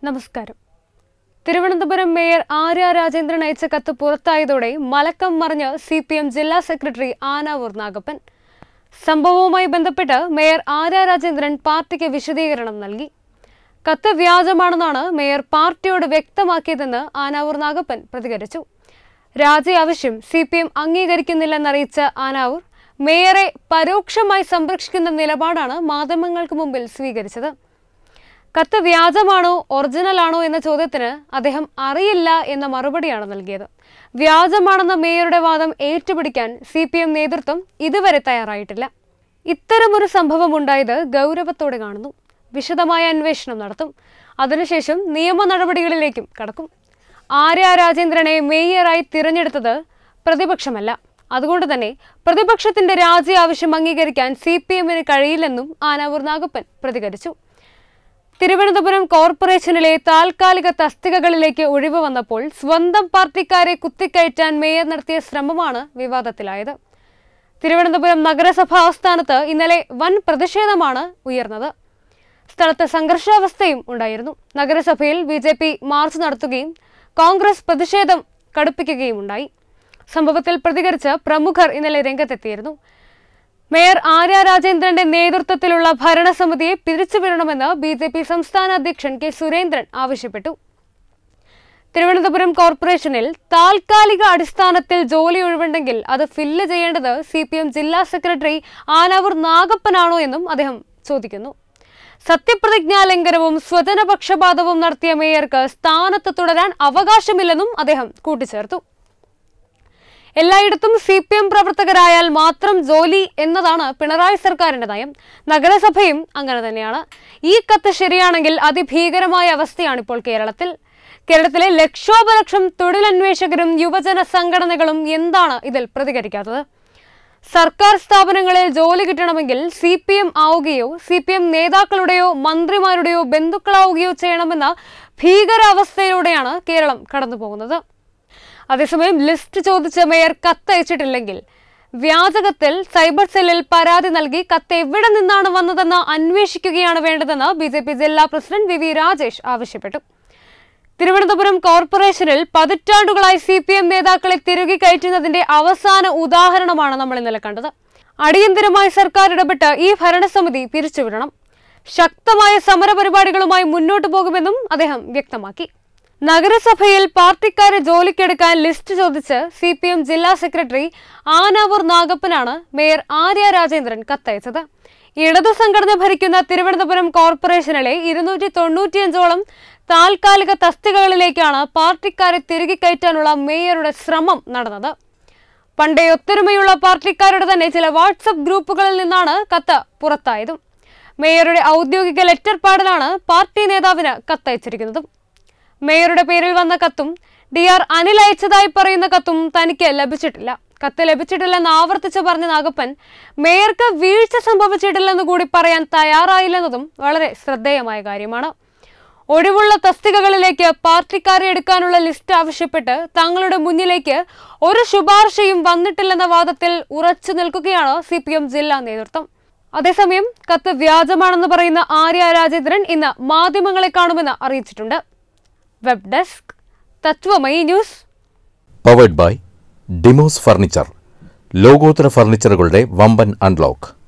നമസ്കാരം. തിരുവനന്തപുരം മേയർ ആര്യ രാജേന്ദ്രൻ അയച്ച കത്ത് പുറത്തായതോടെ മലക്കം മറിഞ്ഞ് CPM ജില്ലാ സെക്രട്ടറി ആനാവൂർ നാഗപ്പൻ. സംഭവവുമായി ബന്ധപ്പെട്ട് മേയർ ആര്യ രാജേന്ദ്രൻ പാർട്ടിക്ക് വിശദീകരണം നൽകി. കത്ത് വ്യാജമാണെന്നാണ് മേയർ പാർട്ടിയോട് വ്യക്തമാക്കിയതെന്ന് ആനാവൂർ നാഗപ്പൻ പ്രതികരിച്ചു. രാജി ആവശ്യം CPM അംഗീകരിക്കുന്നില്ലെന്നറിയിച്ച ആനാവൂർ മേയറെ പരോക്ഷമായി സംരക്ഷിക്കുന്ന നിലപാടാണ് മാധ്യമങ്ങൾക്ക് മുമ്പിൽ സ്വീകരിച്ചത്. കത്ത് വ്യാജമാണോ ഒറിജിനലാണോ എന്ന ചോദ്യത്തിന് അദ്ദേഹം അറിയില്ല എന്ന മറുപടിയാണ് നൽകിയത്. വ്യാജമാണെന്ന മേയറുടെ വാദം ഏറ്റുപിടിക്കാൻ CPM നേതൃത്വം ഇതുവരെ തയ്യാറായിട്ടില്ല. ഇത്തരമൊരു സംഭവം ഉണ്ടായത് ഗൗരവത്തോടെ കാണുന്നു. വിശദമായ അന്വേഷണം നടത്തും. അതിനുശേഷം നിയമ നടപടികളിലേക്കും കടക്കും. ആര്യ രാജേന്ദ്രനെ മേയറായി തിരഞ്ഞെടുത്തത് പ്രതിപക്ഷമല്ല. അതുകൊണ്ട് തന്നെ പ്രതിപക്ഷത്തിന്റെ രാജി ആവശ്യം അംഗീകരിക്കാൻ CPMന് കഴിയില്ലെന്നും ആനാവൂർ നാഗപ്പൻ പ്രതികരിച്ചു. തിരുവനന്തപുരം കോർപ്പറേഷനിലെ താൽക്കാലിക തസ്തികകളിലേക്ക് ഒഴിവ് വന്നപ്പോൾ സ്വന്തം പാർട്ടിക്കാരെ കുത്തിക്കയറ്റാൻ മേയർ നടത്തിയ ശ്രമമാണ് വിവാദത്തിലായത്. തിരുവനന്തപുരം നഗരസഭാ ആസ്ഥാനത്ത് ഇന്നലെ വൻ പ്രതിഷേധമാണ് ഉയർന്നത്. സ്ഥലത്ത് സംഘർഷാവസ്ഥയും ഉണ്ടായിരുന്നു. നഗരസഭയിൽ BJP മാർച്ച് നടത്തുകയും കോൺഗ്രസ് പ്രതിഷേധം കടുപ്പിക്കുകയും ഉണ്ടായി. സംഭവത്തിൽ പ്രതികരിച്ച് പ്രമുഖർ ഇന്നലെ രംഗത്തെത്തിയിരുന്നു. മേയർ ആര്യ രാജേന്ദ്രന്റെ നേതൃത്വത്തിലുള്ള ഭരണസമിതിയെ പിരിച്ചുവിടണമെന്ന് BJP സംസ്ഥാന അധ്യക്ഷൻ K. സുരേന്ദ്രൻ ആവശ്യപ്പെട്ടു. തിരുവനന്തപുരം കോർപ്പറേഷനിൽ താൽക്കാലിക അടിസ്ഥാനത്തിൽ ജോലി ഒഴിവുണ്ടെങ്കിൽ അത് ഫില്ല് ചെയ്യേണ്ടത് CPM ജില്ലാ സെക്രട്ടറി ആനാവൂർ നാഗപ്പനാണോ എന്നും അദ്ദേഹം ചോദിക്കുന്നു. സത്യപ്രതിജ്ഞാ ലംഘനവും സ്വജനപക്ഷപാതവും നടത്തിയ മേയർക്ക് സ്ഥാനത്ത് തുടരാൻ അവകാശമില്ലെന്നും അദ്ദേഹം കൂട്ടിച്ചേർത്തു. എല്ലായിടത്തും CPM പ്രവർത്തകരായാൽ മാത്രം ജോലി എന്നതാണ് പിണറായി സർക്കാരിന്റെ നയം. നഗരസഭയും അങ്ങനെ തന്നെയാണ്. ഈ കത്ത് ശരിയാണെങ്കിൽ അതിഭീകരമായ അവസ്ഥയാണിപ്പോൾ കേരളത്തിലെ ലക്ഷോപലക്ഷം തൊഴിലന്വേഷകരും യുവജന സംഘടനകളും എന്താണ് ഇതിൽ പ്രതികരിക്കാത്തത്? സർക്കാർ സ്ഥാപനങ്ങളിൽ ജോലി കിട്ടണമെങ്കിൽ CPM ആവുകയോ CPM നേതാക്കളുടെയോ മന്ത്രിമാരുടെയോ ബന്ധുക്കളാവുകയോ ചെയ്യണമെന്ന ഭീകരാവസ്ഥയിലൂടെയാണ് കേരളം കടന്നുപോകുന്നത്. അതേസമയം ലിസ്റ്റ് ചോദിച്ച് മേയർ കത്തയച്ചിട്ടില്ലെങ്കിൽ വ്യാജകത്തിൽ സൈബർ സെല്ലിൽ പരാതി നൽകി കത്ത് എവിടെ നിന്നാണ് വന്നതെന്ന് അന്വേഷിക്കുകയാണ് വേണ്ടതെന്ന് BJP ജില്ലാ പ്രസിഡന്റ് VV രാജേഷ് ആവശ്യപ്പെട്ടു. തിരുവനന്തപുരം കോർപ്പറേഷനിൽ പതിറ്റാണ്ടുകളായി CPM നേതാക്കളെ തിരുകി കയറ്റുന്നതിന്റെ അവസാന ഉദാഹരണമാണ് നമ്മൾ ഇന്നലെ കണ്ടത്. അടിയന്തരമായി സർക്കാർ ഇടപെട്ട് ഈ ഭരണസമിതി പിരിച്ചുവിടണം. ശക്തമായ സമരപരിപാടികളുമായി മുന്നോട്ടു പോകുമെന്നും അദ്ദേഹം വ്യക്തമാക്കി. നഗരസഭയിൽ പാർട്ടിക്കാരെ ജോലിക്കെടുക്കാൻ ലിസ്റ്റ് ചോദിച്ച് CPM ജില്ലാ സെക്രട്ടറി ആനാവൂർ നാഗപ്പനാണ് മേയർ ആര്യ രാജേന്ദ്രൻ കത്തയച്ചത്. ഇടതു സംഘടന ഭരിക്കുന്ന തിരുവനന്തപുരം കോർപ്പറേഷനിലെ 295ഓളം താൽക്കാലിക തസ്തികകളിലേക്കാണ് പാർട്ടിക്കാരെ തിരികെ കയറ്റാനുള്ള മേയറുടെ ശ്രമം നടന്നത്. പണ്ടേ ഒത്തൊരുമയുള്ള പാർട്ടിക്കാരുടെ തന്നെ ചില വാട്സപ്പ് ഗ്രൂപ്പുകളിൽ നിന്നാണ് കത്ത് പുറത്തായതും. മേയറുടെ ഔദ്യോഗിക ലെറ്റർ പാഡിലാണ് പാർട്ടി നേതാവിന് കത്തയച്ചിരിക്കുന്നതും. മേയറുടെ പേരിൽ വന്ന കത്തും DR അനിൽ അയച്ചതായി പറയുന്ന കത്തും തനിക്ക് ലഭിച്ചിട്ടില്ല. കത്ത് ലഭിച്ചിട്ടില്ലെന്ന് ആവർത്തിച്ച് പറഞ്ഞ നാഗപ്പൻ മേയർക്ക് വീഴ്ച സംഭവിച്ചിട്ടില്ലെന്ന് കൂടി പറയാൻ തയ്യാറായില്ലെന്നതും വളരെ ശ്രദ്ധേയമായ കാര്യമാണ്. ഒഴിവുള്ള തസ്തികകളിലേക്ക് പാർട്ടിക്കാരെ എടുക്കാനുള്ള ലിസ്റ്റ് ആവശ്യപ്പെട്ട് തങ്ങളുടെ മുന്നിലേക്ക് ഒരു ശുപാർശയും വന്നിട്ടില്ലെന്ന വാദത്തിൽ ഉറച്ചു നിൽക്കുകയാണ് CPM ജില്ലാ നേതൃത്വം. അതേസമയം കത്ത് വ്യാജമാണെന്ന് പറയുന്ന ആര്യ രാജേന്ദ്രൻ ഇന്ന് മാധ്യമങ്ങളെ കാണുമെന്ന് അറിയിച്ചിട്ടുണ്ട്. Web desk Tatwamayi news. Powered by Demos furniture. ലോകോത്തര ഫർണിച്ചറുകളുടെ വമ്പൻ അൺലോക്ക്.